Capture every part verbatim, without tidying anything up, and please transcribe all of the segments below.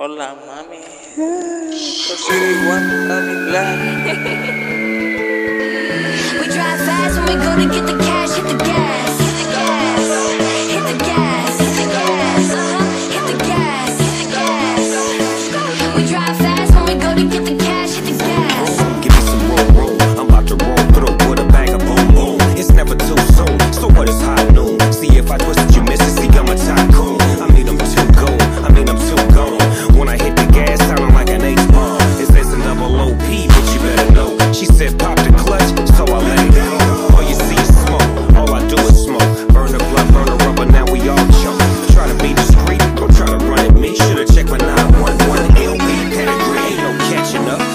Hola, mami. Yo soy Juan Camila. We drive fast when we go to get the cash, hit the gas, hit the gas, hit the gas, hit the gas, uh-huh, hit the gas, hit the gas. We drive fast when we go to get the cash, hit the gas. Give me some room, room. I'm about to roll through with a bag of boom, boom. It's never too soon, so what is high noon? See if I twisted you, miss it, see I'm a tycoon. I mean I'm too gold, I mean I'm too gone. When I hit the gas, sounding like an H-bomb. Is this a double O P, but you better know. She said pop the clutch, so I let it go. All you see is smoke, all I do is smoke. Burn the blood, burn the rubber, now we all choke. Try to be discreet, don't try to run at me. Should've checked my nine one one L B pedigree, ain't no catching up.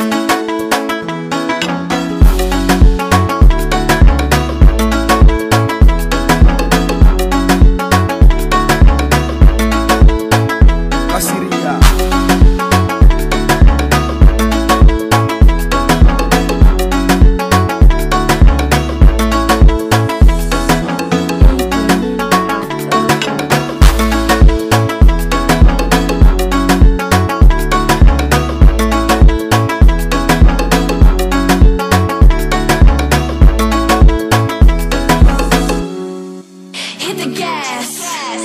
Hit the gas.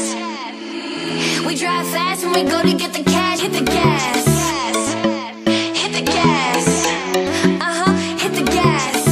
We drive fast when we go to get the cash. Hit the gas. Hit the gas. Uh-huh. Hit the gas.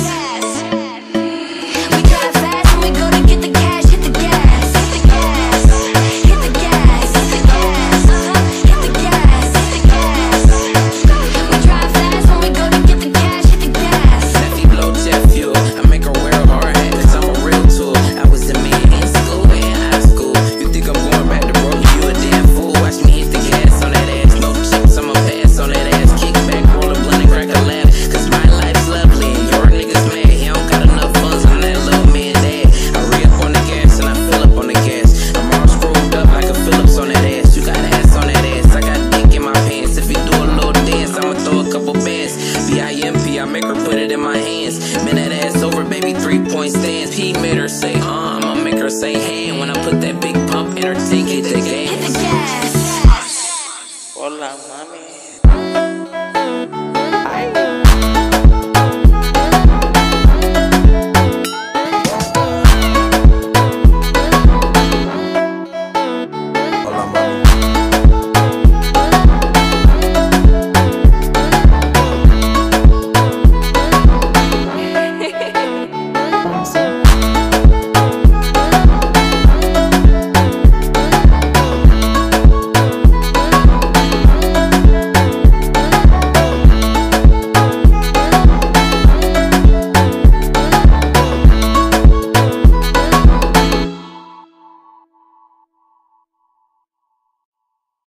We drive fast when we go to get the cash. Hit the gas. Hit the gas. Hit the gas. Hit the gas. Uh-huh. Hit the gas. Hit the gas. We drive fast when we go to get the cash. Hit the gas. Lefty blow jet fuel. I make her wear a hard hat, cause I'm a real tool. I was a man in school and high school. You think I'm going back to broke? You a damn fool. Watch me hit the gas on that ass. No chips, I'ma pass on that ass. Kick back, roll a blunt and crack a laugh. Cause my life's lovely and your niggas mad. He don't got enough funds, I'm that little man dad. I re-up on the gas and I fill up on the gas. I'm all screwed up like a Phillips on that ass. You got ass on that ass, I got dick in my pants. If you do a little dance, I'ma throw a couple bands. B I M P, I make her put it in my hands. Man, that ass over, baby, three point stance. He made her say, uh, I'ma make her say, hey. When I put that big pump in her tank, hit the gas. Hit the gas. Hola, mami.